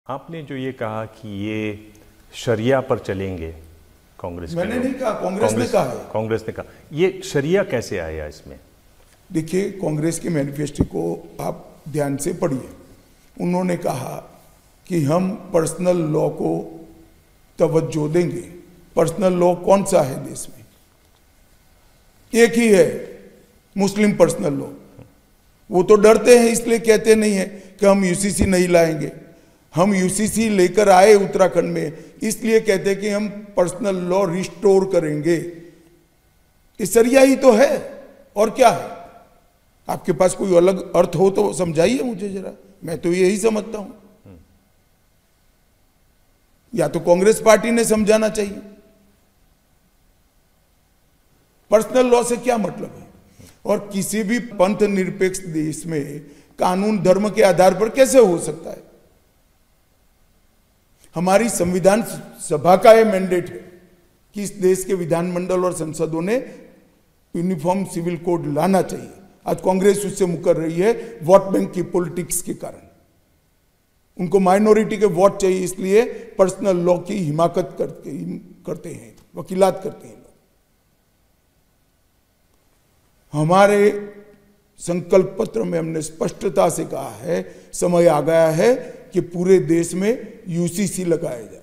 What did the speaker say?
आपने जो ये कहा कि ये शरिया पर चलेंगे, कांग्रेस मैंने नहीं कहा, कांग्रेस ने कहा है। कांग्रेस ने कहा, ये शरिया कैसे आया इसमें? देखिए, कांग्रेस के मैनिफेस्टो को आप ध्यान से पढ़िए। उन्होंने कहा कि हम पर्सनल लॉ को तवज्जो देंगे। पर्सनल लॉ कौन सा है देश में? एक ही है, मुस्लिम पर्सनल लॉ। वो तो डरते हैं, इसलिए कहते नहीं है कि हम यूसीसी नहीं लाएंगे। हम यूसीसी लेकर आए उत्तराखंड में, इसलिए कहते हैं कि हम पर्सनल लॉ रिस्टोर करेंगे। ये शरिया ही तो है, और क्या है? आपके पास कोई अलग अर्थ हो तो समझाइए मुझे जरा, मैं तो यही समझता हूं। या तो कांग्रेस पार्टी ने समझाना चाहिए। पर्सनल लॉ से क्या मतलब है? और किसी भी पंथ निरपेक्ष देश में कानून धर्म के आधार पर कैसे हो सकता है? हमारी संविधान सभा का यह मैंडेट है कि इस देश के विधानमंडल और संसदों ने यूनिफॉर्म सिविल कोड लाना चाहिए। आज कांग्रेस उससे मुकर रही है वोट बैंक की पॉलिटिक्स के कारण। उनको माइनॉरिटी के वोट चाहिए, इसलिए पर्सनल लॉ की हिमाकत करते हैं, वकीलात करते हैं लोग। हमारे संकल्प पत्र में हमने स्पष्टता से कहा है, समय आ गया है कि पूरे देश में यूसीसी लगाया जाए।